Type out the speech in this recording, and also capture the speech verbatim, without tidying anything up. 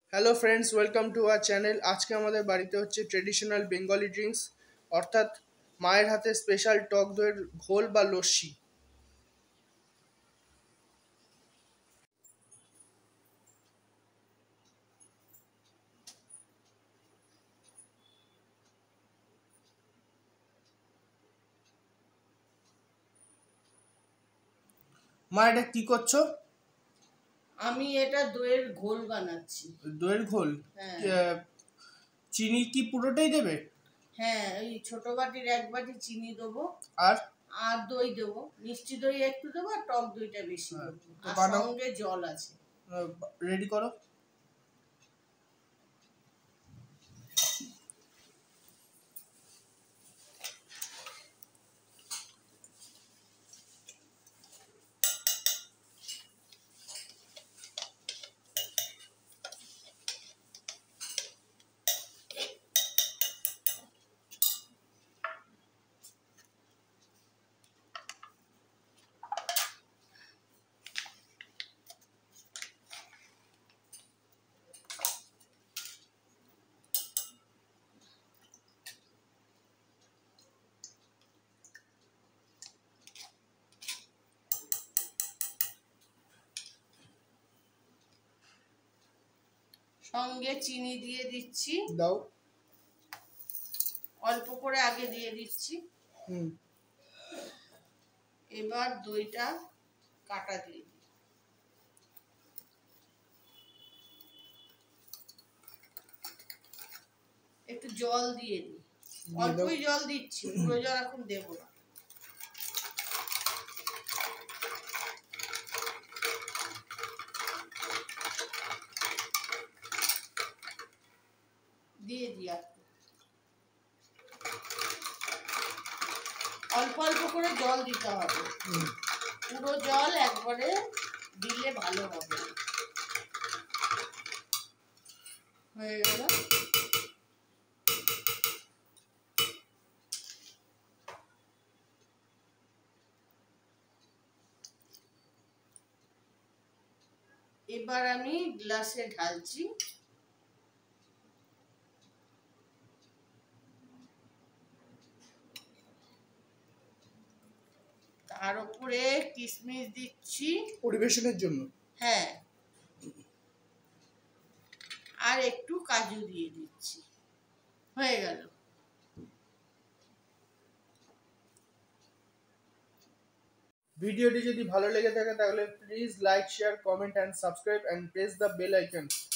Hello friends, welcome to our channel. আজকে আমাদের বাড়িতে হচ্ছে ট্রেডিশনাল বেঙ্গলি ড্রিঙ্কস, অর্থাৎ মায়ের হাতে স্পেশাল টক দইয়ের ঘোল বা লস্যি। মা, এটা কি করছো? আমি এটা দইয়ের ঘোল বানাচ্ছি। দইয়ের ঘোল? হ্যাঁ আহ, চিনি কি পুরোটাই দেবে? হ্যাঁ, এই ছোট বাটির এক বাটি চিনি দেবো, আর আর দই দেবো, মিষ্টি দই একটু দেবো, আর টক দইটা বেশি হ্যাঁ, দেবো, তো আর বানাও, সঙ্গে জল আছে। রেডি করো। সঙ্গে চিনি দিয়ে দিচ্ছি, দাও। অল্প করে আগে দিয়ে দিচ্ছি। হুম এবার দইটা কাটা দিয়ে দিই। একটু জল দিয়ে দিই, অল্পই জল দিচ্ছি, পুরো জল এখন দেবো না। দিয়ে দিই, আর অল্প অল্প করে জল দিতে হবে, পুরো জল একবারে দিলে ভালো হবে। হয়ে গেল। এবার আমি গ্লাসে ঢালছি। তার উপরে কিশমিশ দিচ্ছি পরিবেশনের জন্য। হ্যাঁ, আর একটু কাজু দিয়ে দিচ্ছি। হয়ে গেল। ভিডিওটি যদি ভালো লেগে থাকে তাহলে please like, share, comment and subscribe and press the bell icon